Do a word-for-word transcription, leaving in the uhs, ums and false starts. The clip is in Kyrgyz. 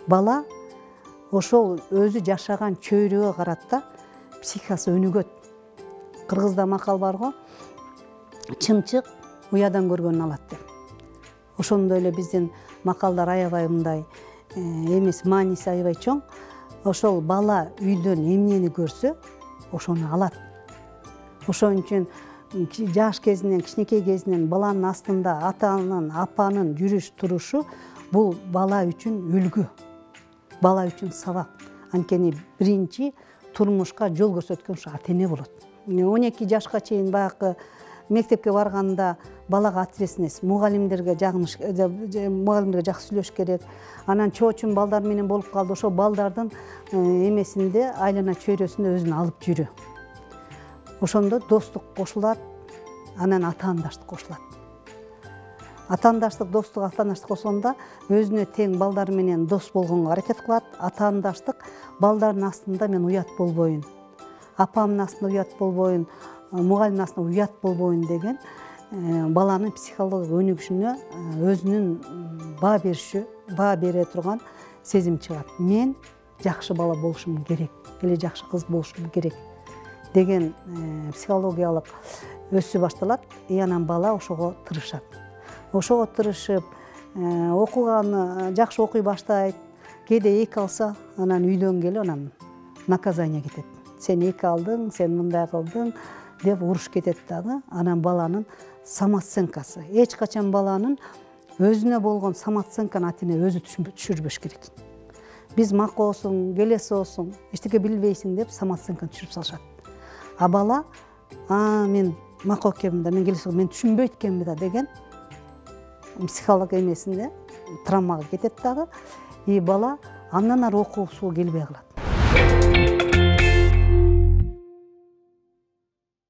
бала ошол өзү жашаган чөйрөгө карата психикасы өнүгөт. Кыргызда макал бар го, чымчык уядан көргөнүн алат деп. Ошондой эле биздин макалдар аябай мындай эмес, мааниси аябай чоң. Ошол бала үйдөн эмнени көрсө, ошону алат. Ошон үчүн жаш кезинен, кичинекей кезинен баланын астында атанын, апанын жүрүш турушу бул бала үчүн үлгү, бала үчүн сабак. Анткени биринчи турмушка жол көрсөткөн ушу ата-эне болот. он эки жашка чейин баягы мектепке барганда балага ответственность, мугалимдерге жагыныш, мугалимдерге жакшы сүйлөш керек. Анан чоочун балдар менен болуп калды, ошол балдардын эмесинде, айлана чөйрөсүндө өзүн алып жүрө. Ошондо достук кошулат, анан атаандаштык кошулат. Атаандаштык, достук, атаандаштык кошулганда өзүнө тең балдар менен дос болгонго аракет кылат. Атаандаштык балдардын астында мен уят болбойн, апамдын астында уят болбойн, мугалимдин астында уят болбойн деген баланын психологиялык өнүгүшүнө өзүнүн баа бериши, баа бере турган сезим чыгат. Мен жакшы бала болушум керек, эле жакшы кыз болушум керек деген психологиялык өсүү башталат. И анан бала ошого тырышат. Ошого тырышып, окуганы жакшы окуй баштайт. Кээде эки алса, анан үйдөн келип анан наказание кетет. Сен эки алдың, сен мындай кылдың деп уруш кетет дагы. Анан баланын самооценкасы. Эч качан баланын өзүнө болгон самооценканы ата-эне өзү түшүрбөш керек. Биз макоосуң, келесиосуң, эчтеке билбейсиң деп самооценканы түшүрүп салышат. А бала, а мен макоо экенмин да, мен келесиосуң, мен түшүнбөйт экенмин да деген психология эмесинде травмага кетет дагы. И бала андан ары окуусуга келбей калат.